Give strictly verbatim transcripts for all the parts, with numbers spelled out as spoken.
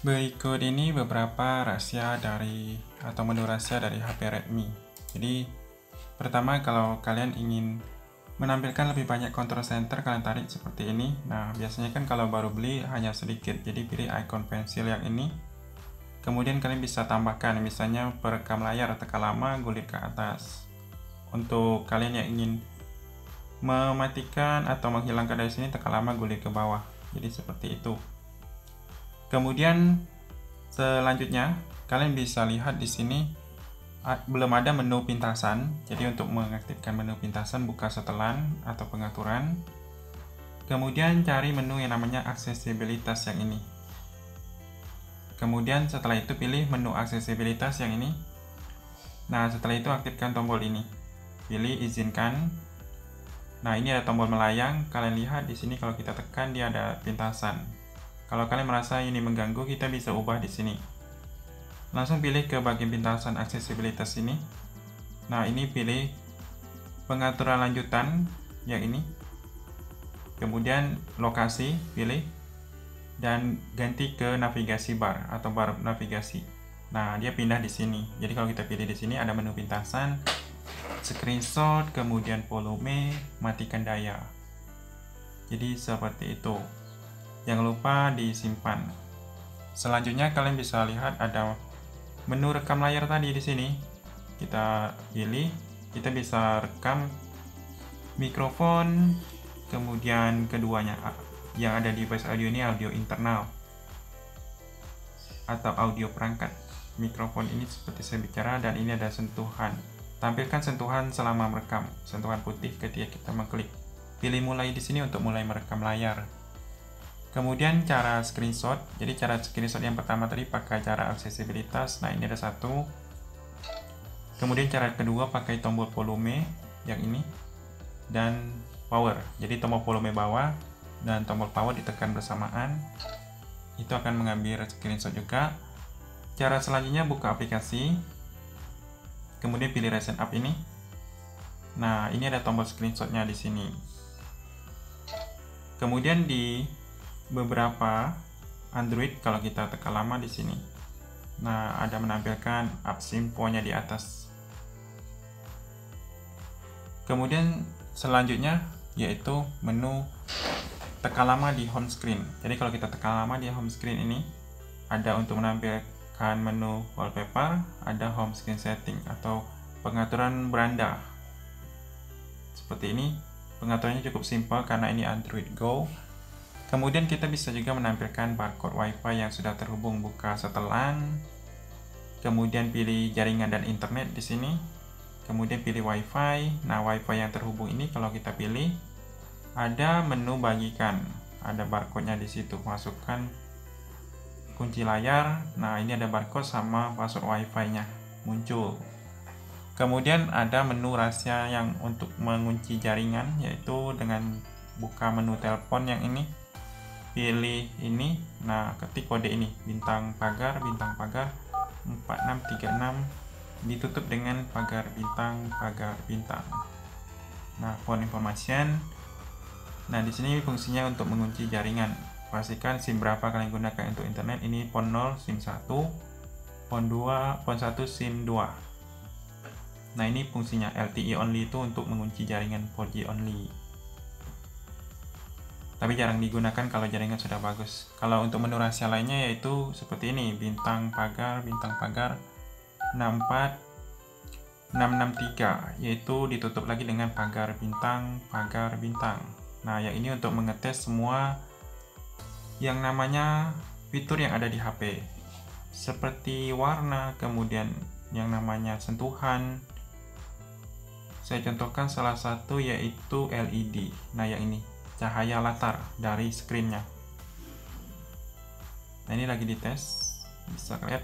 Berikut ini beberapa rahasia dari atau menu rahasia dari H P Redmi. Jadi pertama, kalau kalian ingin menampilkan lebih banyak control center, kalian tarik seperti ini. Nah, biasanya kan kalau baru beli hanya sedikit, jadi pilih icon pensil yang ini. Kemudian kalian bisa tambahkan, misalnya perekam layar, tekan lama, gulir ke atas. Untuk kalian yang ingin mematikan atau menghilangkan dari sini, tekan lama, gulir ke bawah. Jadi seperti itu. Kemudian selanjutnya kalian bisa lihat di sini belum ada menu pintasan. Jadi untuk mengaktifkan menu pintasan, buka setelan atau pengaturan. Kemudian cari menu yang namanya aksesibilitas yang ini. Kemudian setelah itu pilih menu aksesibilitas yang ini. Nah, setelah itu aktifkan tombol ini. Pilih izinkan. Nah, ini ada tombol melayang. Kalian lihat di sini kalau kita tekan dia ada pintasan. Kalau kalian merasa ini mengganggu, kita bisa ubah di sini. Langsung pilih ke bagian pintasan aksesibilitas ini. Nah, ini pilih pengaturan lanjutan yang ini. Kemudian lokasi pilih dan ganti ke navigasi bar atau bar navigasi. Nah, dia pindah di sini. Jadi kalau kita pilih di sini ada menu pintasan, screenshot, kemudian volume, matikan daya. Jadi seperti itu. Jangan lupa disimpan. Selanjutnya kalian bisa lihat ada menu rekam layar tadi di sini. Kita pilih, kita bisa rekam mikrofon, kemudian keduanya yang ada di device audio ini audio internal atau audio perangkat. Mikrofon ini seperti saya bicara, dan ini ada sentuhan. Tampilkan sentuhan selama merekam, sentuhan putih ketika kita mengklik. Pilih mulai di sini untuk mulai merekam layar. Kemudian cara screenshot, jadi cara screenshot yang pertama tadi pakai cara aksesibilitas, nah ini ada satu. Kemudian cara kedua pakai tombol volume yang ini, dan power. Jadi tombol volume bawah dan tombol power ditekan bersamaan, itu akan mengambil screenshot juga. Cara selanjutnya buka aplikasi, kemudian pilih recent app ini. Nah, ini ada tombol screenshotnya di sini. Kemudian di beberapa Android kalau kita tekan lama di sini, nah ada menampilkan apps infonya di atas. Kemudian selanjutnya yaitu menu tekan lama di home screen. Jadi kalau kita tekan lama di home screen ini ada untuk menampilkan menu wallpaper, ada home screen setting atau pengaturan beranda. Seperti ini, pengaturannya cukup simpel karena ini Android Go. Kemudian kita bisa juga menampilkan barcode WiFi yang sudah terhubung. Buka setelan, kemudian pilih jaringan dan internet di sini, kemudian pilih WiFi. Nah, WiFi yang terhubung ini kalau kita pilih ada menu bagikan, ada barcode-nya di situ. Masukkan kunci layar. Nah, ini ada barcode sama password WiFi-nya muncul. Kemudian ada menu rahasia yang untuk mengunci jaringan, yaitu dengan buka menu telepon yang ini. Pilih ini, nah ketik kode ini, bintang pagar, bintang pagar empat enam tiga enam, ditutup dengan pagar bintang, pagar bintang. Nah, phone information. Nah, di sini fungsinya untuk mengunci jaringan. Pastikan SIM berapa kalian gunakan untuk internet. Ini phone nol, SIM satu, phone dua, phone satu, SIM dua. Nah, ini fungsinya. L T E only itu untuk mengunci jaringan, four G only. Tapi jarang digunakan kalau jaringan sudah bagus. Kalau untuk menu rahasia lainnya yaitu seperti ini, bintang pagar, bintang pagar enam empat enam enam tiga, yaitu ditutup lagi dengan pagar bintang, pagar bintang. Nah, yang ini untuk mengetes semua yang namanya fitur yang ada di H P, seperti warna, kemudian yang namanya sentuhan. Saya contohkan salah satu yaitu L E D. Nah, yang ini cahaya latar dari screen-nya. Nah, ini lagi dites, bisa lihat.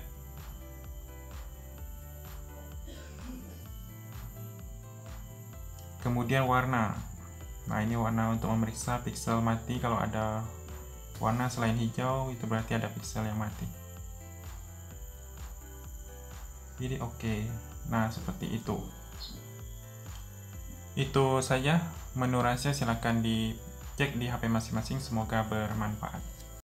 Kemudian warna. Nah, ini warna untuk memeriksa pixel mati. Kalau ada warna selain hijau, itu berarti ada pixel yang mati. Jadi oke. Okay. Nah, seperti itu. Itu saja menu rahasia, silahkan dicek di H P masing-masing, semoga bermanfaat.